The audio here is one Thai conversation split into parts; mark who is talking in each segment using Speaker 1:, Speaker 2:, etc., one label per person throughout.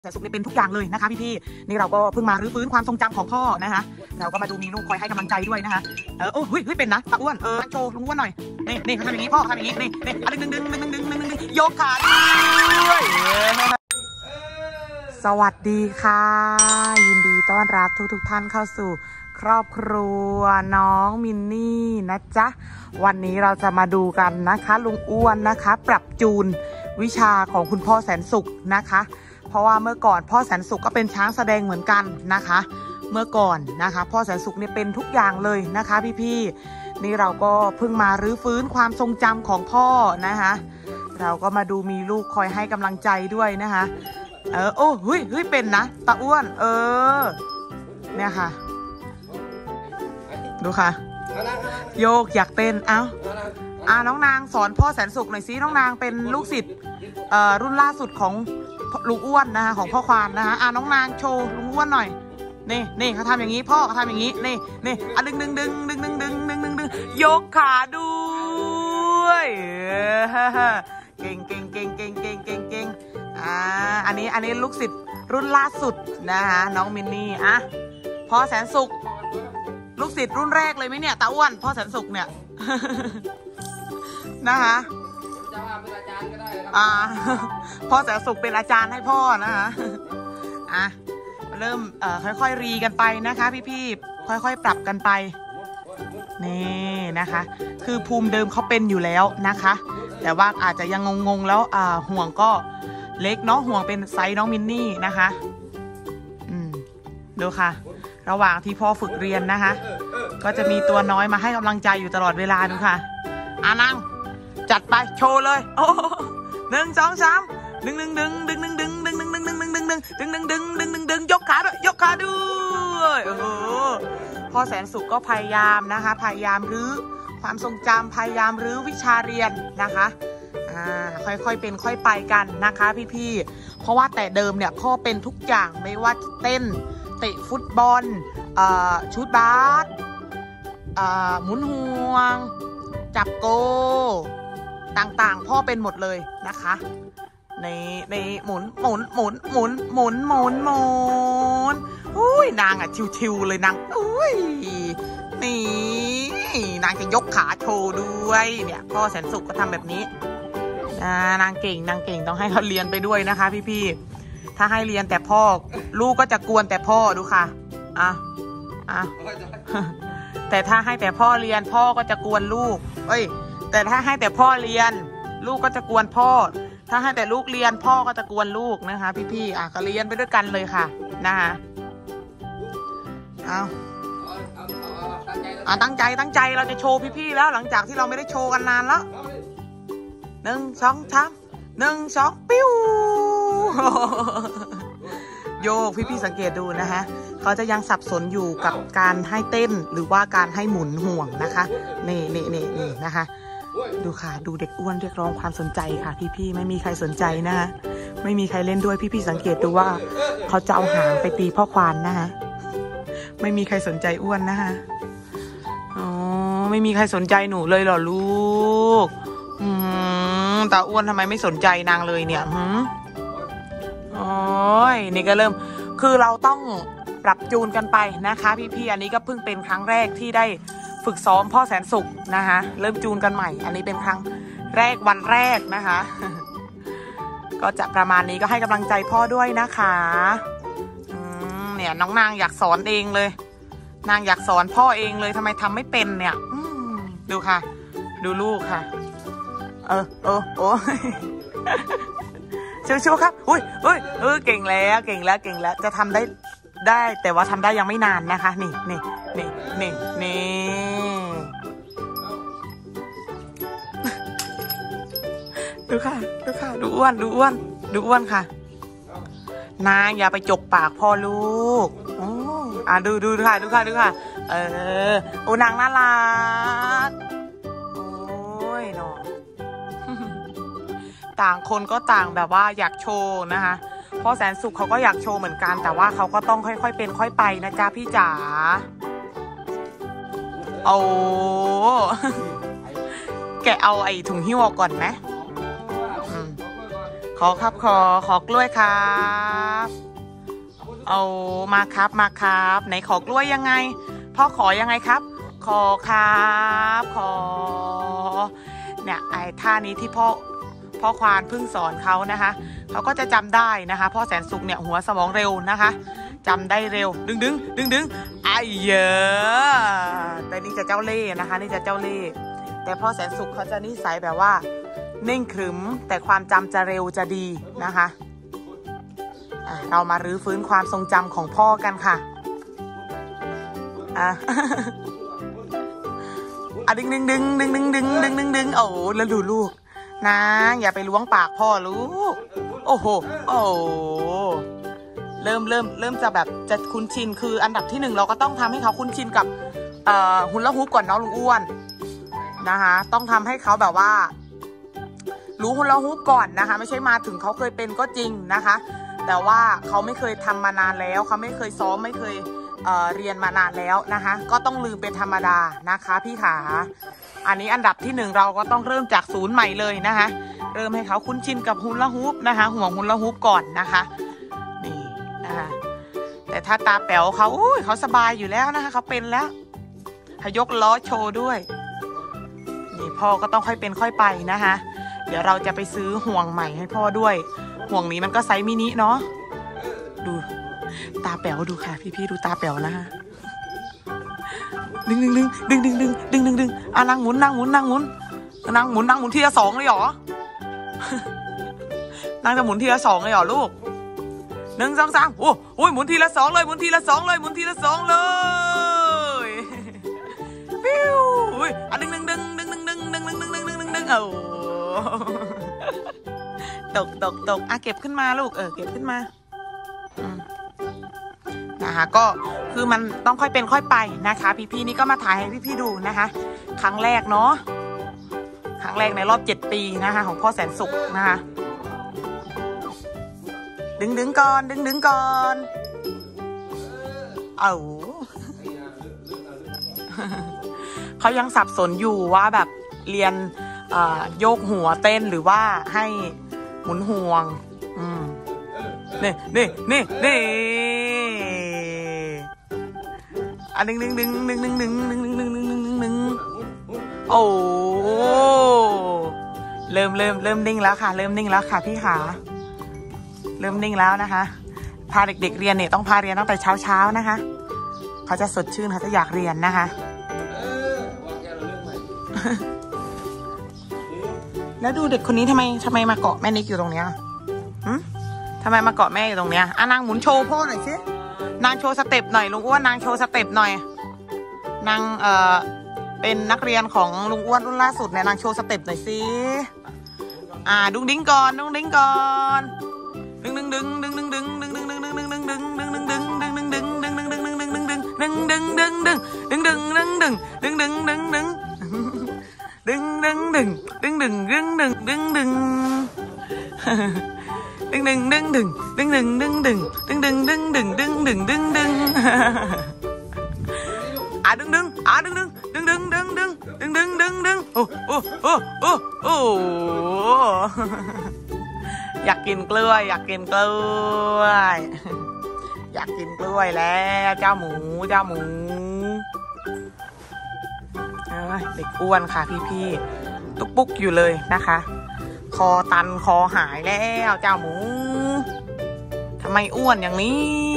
Speaker 1: แต่สุขเป็นทุกอย่างเลยนะคะพี่ๆนี่เราก็เพิ่งมารื้อฟื้นความทรงจำของพ่อนะคะเราก็มาดูมีลูกคอยให้กำลังใจด้วยนะคะโอ้ยเป็นนะตาอ้วนโชว์ลุงอ้วนหน่อยนี่เขาทำอย่างนี้พ่อทำอย่างนี้นี่ดึงยกขาด้วยสวัสดีค่ะยินดีต้อนรับทุกท่านเข้าสู่ครอบครัวน้องมินนี่นะจ๊ะวันนี้เราจะมาดูกันนะคะลุงอ้วนนะคะปรับจูนวิชาของคุณพ่อแสนสุขนะคะเพราะว่าเมื่อก่อนพ่อแสนสุขก็เป็นช้างแสดงเหมือนกันนะคะเมื่อก่อนนะคะพ่อแสนสุขเนี่ยเป็นทุกอย่างเลยนะคะพี่ๆนี่เราก็เพิ่งมารื้อฟื้นความทรงจำของพ่อนะคะเราก็มาดูมีลูกคอยให้กำลังใจด้วยนะคะโอ้เฮ้ยเป็นนะตาอ้วนเนี่ยค่ะดูค่ะโยกอยากเต้นน้องนางสอนพ่อแสนสุขหน่อยสิน้องนางเป็นลูกศิษย์รุ่นล่าสุดของลุงอ้วนนะคะของพ่อควานนะคะน้องนางโชว์ลุงอ้วนหน่อยนี่เขาทำอย่างนี้พ่อเขาทำอย่างนี้นี่ดึงยกขาด้วยเก่งอันนี้ลูกศิษย์รุ่นล่าสุดนะคะน้องมินนี่พ่อแสนสุขลูกศิษย์รุ่นแรกเลยไหมเนี่ยตาอ้วนพ่อแสนสุขเนี่ยนะคะพ่อแสนสุขเป็นอาจารย์ให้พ่อนะคะเริ่มค่อยๆรีกันไปนะคะพี่ๆค่อยๆปรับกันไปนี่นะคะคือภูมิเดิมเขาเป็นอยู่แล้วนะคะแต่ว่าอาจจะยังงงแล้วห่วงก็เล็กเนาะห่วงเป็นไซส์น้องมินนี่นะคะดูค่ะระหว่างที่พ่อฝึกเรียนนะคะก็จะมีตัวน้อยมาให้กำลังใจอยู่ตลอดเวลาดูค่ะนั่งจัดไปโชว์เลยโอ้1 2 3ดึงยกขาด้วยพ่อแสนสุขก็พยายามนะคะพยายามรื้อความทรงจำพยายามรื้อวิชาเรียนนะคะค่อยๆเป็นค่อยไปกันนะคะพี่ๆเพราะว่าแต่เดิมเนี่ยพ่อเป็นทุกอย่างไม่ว่าเต้นเตะฟุตบอลชุดบาสหมุนห่วงจับโกต่างๆพ่อเป็นหมดเลยนะคะในหมุนอุ้ยนางชิวๆเลยนางอุ้ยนี่นางจะยกขาโชว์ด้วยเนี่ยพ่อแสนสุขก็ทำแบบนี้นางเก่งต้องให้เขาเรียนไปด้วยนะคะพี่ๆถ้าให้เรียนแต่พ่อลูกก็จะกวนแต่พ่อดูค่ะแต่ถ้าให้แต่พ่อเรียนพ่อก็จะกวนลูกแต่ถ้าให้แต่พ่อเรียนลูกก็จะกวนพ่อถ้าให้แต่ลูกเรียนพ่อก็จะกวนลูกนะคะพี่ๆก็เรียนไปด้วยกันเลยค่ะนะคะตั้งใจเราจะโชว์พี่ๆแล้วหลังจากที่เราไม่ได้โชว์กันนานแล้ว1 2 3 1 2ปิ้วโยกพี่ๆสังเกตดูนะคะเขาจะยังสับสนอยู่กับการให้เต้นหรือว่าการให้หมุนห่วงนะคะนี่นะคะดูค่ะดูเด็กอ้วนเรียกร้องความสนใจค่ะพี่ๆไม่มีใครสนใจนะคะไม่มีใครเล่นด้วยพี่ๆสังเกตดูว่าเขาจะเอาหางไปตีพ่อควานนะคะไม่มีใครสนใจอ้วนนะคะไม่มีใครสนใจหนูเลยเหรอลูกตาอ้วนทำไมไม่สนใจนางเลยเนี่ยนี่ก็เริ่มคือเราต้องปรับจูนกันไปนะคะพี่ๆอันนี้ก็เพิ่งเป็นครั้งแรกที่ได้ฝึกซ้อมพ่อแสนสุขนะคะเริ่มจูนกันใหม่อันนี้เป็นครั้งแรกวันแรกนะคะก็จะประมาณนี้ก็ให้กำลังใจพ่อด้วยนะคะเนี่ยน้องนางอยากสอนเองเลยนางอยากสอนพ่อเองเลยทำไมทำไม่เป็นเนี่ยดูค่ะดูลูกค่ะชิวๆครับเก่งแล้วจะทำได้แต่ว่าทำได้ยังไม่นานนะคะนี่ดูค่ะดูอ้วนค่ะนางอย่าไปจกปากพ่อลูกดูค่ะโอ้นางน่ารักโอ้ยเนาะต่างคนก็ต่างแบบว่าอยากโชว์นะคะพ่อแสนสุขเขาก็อยากโชว์เหมือนกันแต่ว่าเขาก็ต้องค่อยๆเป็นค่อยไปนะจ๊ะพี่จ๋าแกะเอาไอ้ถุงหิ้วออกก่อนไหมขอครับขอกล้วยครับเอามาครับมาครับไหนขอกล้วยยังไงพ่อขอยังไงครับขอครับขอเนี่ยไอ้ท่านี้ที่พ่อควานเพิ่งสอนเขานะคะเขาก็จะจำได้นะคะพ่อแสนสุขเนี่ยหัวสมองเร็วนะคะจำได้เร็วดึงไอ้เยอะแต่นี่จะเจ้าเล่ห์นะคะนี่จะเจ้าเล่ห์แต่พ่อแสนสุขเขาจะนิสัยแบบว่านิ่งขรึมแต่ความจำจะเร็วจะดีนะคะเรามารื้อฟื้นความทรงจำของพ่อกันค่ะดึงโอ้แล้วดูลูกนะอย่าไปล้วงปากพ่อลูกโอ้โหเริ่มจะแบบจะคุ้นชินคืออันดับที่1เราก็ต้องทำให้เขาคุ้นชินกับฮุลาฮูปก่อนเนาะลุงอ้วนนะคะต้องทำให้เขาแบบว่ารู้ฮุลาฮูปก่อนนะคะไม่ใช่มาถึงเขาเคยเป็นก็จริงนะคะแต่ว่าเขาไม่เคยทำมานานแล้วเขาไม่เคยซ้อมไม่เคยเรียนมานานแล้วนะคะก็ต้องลืมเป็นธรรมดานะคะพี่ขาอันนี้อันดับที่1เราก็ต้องเริ่มจากศูนย์ใหม่เลยนะคะเริ่มให้เขาคุ้นชินกับฮุลาฮูปนะคะห่วงฮุลาฮูปก่อนนะคะนี่นะคะแต่ถ้าตาแป๋วเขาเขาสบายอยู่แล้วนะคะเขาเป็นแล้วยกล้อโชว์ด้วยนี่พ่อก็ต้องค่อยเป็นค่อยไปนะคะเดี๋ยวเราจะไปซื้อห่วงใหม่ให้พ่อด้วยห่วงนี้มันก็ไซส์มินิเนาะดูตาแป๋วดูค่ะพี่ดูตาแป๋วนะคะดึงนั่งหมุนทีละ2เลยเหรอนั่งจะหมุนทีละ2เลยเหรอลูก1 2 3โอ้ยหมุนทีละ2เลยหมุนทีละ2เลยปิ้วดึงโอ้ตกเก็บขึ้นมาลูกเก็บขึ้นมานะคะก็คือมันต้องค่อยเป็นค่อยไปนะคะพี่นี่ก็มาถ่ายให้พี่ดูนะคะครั้งแรกเนาะครั้งแรกในรอบ7 ปีนะคะของพ่อแสนสุขนะคะดึงก่อนเขายังสับสนอยู่ว่าแบบเรียนโยกหัวเต้นหรือว่าให้หมุนห่วงนี่ดึงโอ้เริ่มนิ่งแล้วค่ะพี่ขาเริ่มนิ่งแล้วนะคะพาเด็กๆเรียนเนี่ยต้องพาเรียนตั้งแต่เช้านะคะเขาจะสดชื่นเขาจะอยากเรียนนะคะแล้วดูเด็กคนนี้ทำไมมาเกาะแม่นิกอยู่ตรงเนี้ยทำไมมาเกาะแม่อยู่ตรงเนี้ยนางหมุนโชว์พ่อหน่อยสินางโชว์สเต็ปหน่อยลุงอ้วนนางโชว์สเต็ปหน่อยนางเป็นนักเรียนของลุงอ้วนรุ่นล่าสุดเนี่ยนางโชว์สเต็ปหน่อยสิดุ้งดิ้งก่อนดึงโอ้อยากกินกล้วยแล้วเจ้าหมูเด็กอ้วนค่ะพี่ตุ๊กปุ๊กอยู่เลยนะคะคอตันคอหายแล้วเจ้าหมูทำไมอ้วนอย่างนี้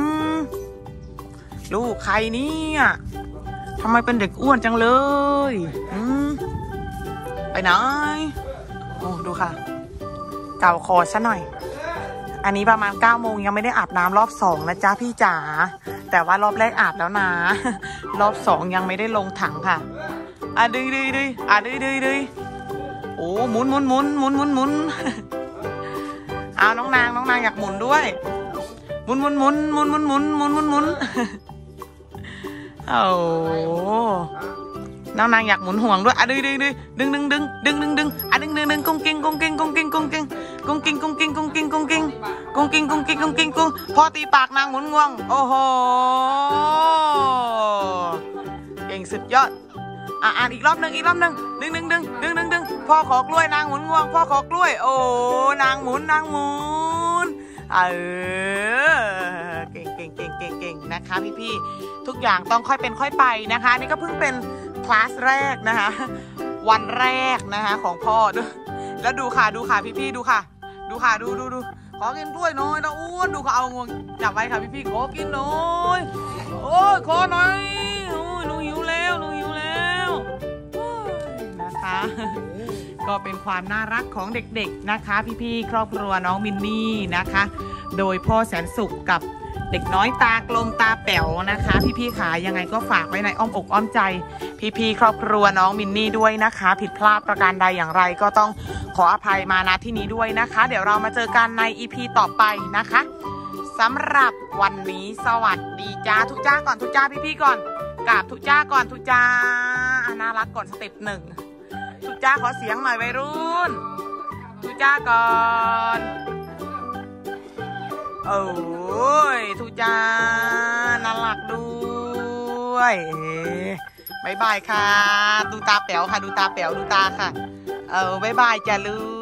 Speaker 1: ลูกใครเนี่ยทำไมเป็นเด็กอ้วนจังเลยไปไหนโอ้ดูค่ะเก่าคอซะหน่อยอันนี้ประมาณ9 โมงยังไม่ได้อาบน้ำรอบ2นะจ๊ะพี่จ๋าแต่ว่ารอบแรกอาบแล้วนะรอบ2ยังไม่ได้ลงถังค่ะดื้อโอ้หมุนเอาน้องนางอยากหมุนด้วยหมุนโอ้น้องนางอยากหมุนห่วงด้วยดึงกุ้งพอตีปากนางหมุนงวงโอ้โหเก่งสุดยอดอ่านอีกรอบหนึ่งดึงพ่อขอกล้วยนางหมุนงวงพ่อขอกล้วยโอ้นางหมุนเก่งนะคะพี่ทุกอย่างต้องค่อยเป็นค่อยไปนะคะนี่ก็เพิ่งเป็นคลาสแรกนะคะวันแรกนะคะของพ่อแล้วดูค่ะพี่ดูค่ะดูขอกินกล้วยหน่อยนะอ้วนดูเขาเอางวงจับไว้ค่ะพี่ขอกินหน่อยโอ้ยขอหน่อยโอ้ยหนูหิวแล้วนะคะก็เป็นความน่ารักของเด็กๆนะคะพี่ครอบครัวน้องมินนี่นะคะโดยพ่อแสนสุขกับเด็กน้อยตากลมตาแป๋วนะคะพี่ขายังไงก็ฝากไว้ในอ้อมอกอ้อมใจพี่ครอบครัวน้องมินนี่ด้วยนะคะผิดพลาดประการใดอย่างไรก็ต้องขออภัยมาณที่นี้ด้วยนะคะเดี๋ยวเรามาเจอกันใน EP ต่อไปนะคะสำหรับวันนี้สวัสดีจ้าทุกจ้าก่อนทุกจ้าพี่ก่อนกราบทุกจ้าก่อนทุกจ้าน่ารักก่อนสเต็ป1ทุกจ้าขอเสียงหน่อยวัยรุ่นทุกจ้าก่อนโอ้ยทุกจ้าน่ารักด้วยบายค่ะดูตาแป๋วค่ะดูตาค่ะบ๊ายบายจ้าลูก